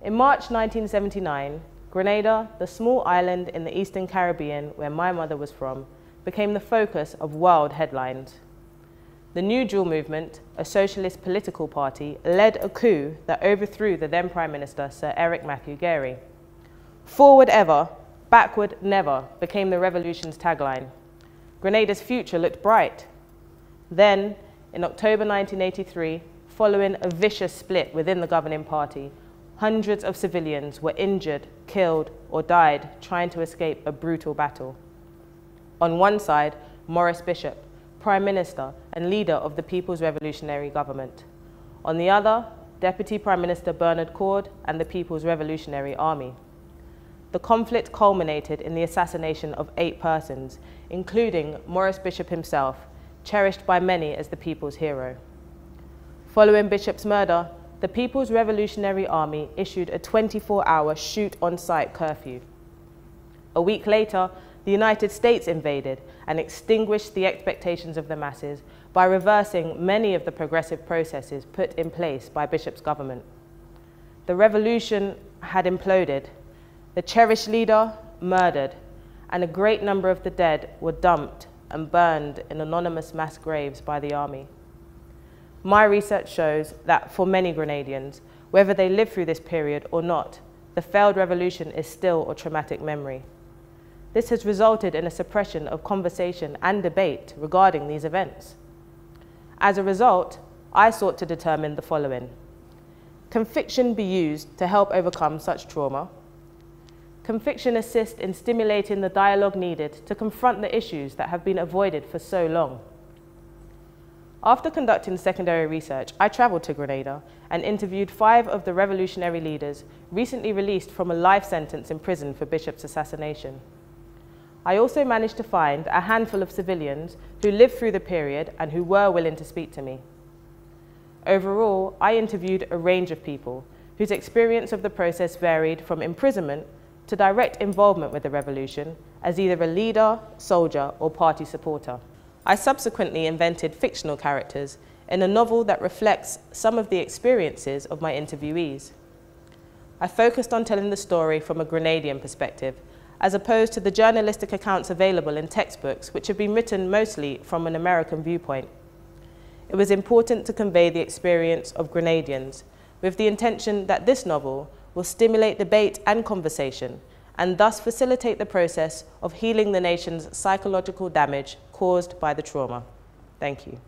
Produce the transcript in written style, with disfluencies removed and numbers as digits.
In March 1979, Grenada, the small island in the Eastern Caribbean where my mother was from, became the focus of world headlines. The New Deal movement, a socialist political party, led a coup that overthrew the then Prime Minister, Sir Eric Mathew Gairy. Forward ever, backward never became the revolution's tagline. Grenada's future looked bright. Then, in October 1983, following a vicious split within the governing party, hundreds of civilians were injured, killed, or died trying to escape a brutal battle. On one side, Maurice Bishop, Prime Minister and leader of the People's Revolutionary Government. On the other, Deputy Prime Minister Bernard Coard and the People's Revolutionary Army. The conflict culminated in the assassination of 8 persons, including Maurice Bishop himself, cherished by many as the people's hero. Following Bishop's murder, the People's Revolutionary Army issued a 24-hour shoot-on-sight curfew. A week later, the United States invaded and extinguished the expectations of the masses by reversing many of the progressive processes put in place by Bishop's government. The revolution had imploded, the cherished leader murdered, and a great number of the dead were dumped and burned in anonymous mass graves by the army. My research shows that for many Grenadians, whether they lived through this period or not, the failed revolution is still a traumatic memory. This has resulted in a suppression of conversation and debate regarding these events. As a result, I sought to determine the following. Can fiction be used to help overcome such trauma? Can fiction assist in stimulating the dialogue needed to confront the issues that have been avoided for so long? After conducting secondary research, I traveled to Grenada and interviewed 5 of the revolutionary leaders recently released from a life sentence in prison for Bishop's assassination. I also managed to find a handful of civilians who lived through the period and who were willing to speak to me. Overall, I interviewed a range of people whose experience of the process varied from imprisonment to direct involvement with the revolution as either a leader, soldier, or party supporter. I subsequently invented fictional characters in a novel that reflects some of the experiences of my interviewees. I focused on telling the story from a Grenadian perspective, as opposed to the journalistic accounts available in textbooks, which have been written mostly from an American viewpoint. It was important to convey the experience of Grenadians, with the intention that this novel will stimulate debate and conversation, and thus facilitate the process of healing the nation's psychological damage caused by the trauma. Thank you.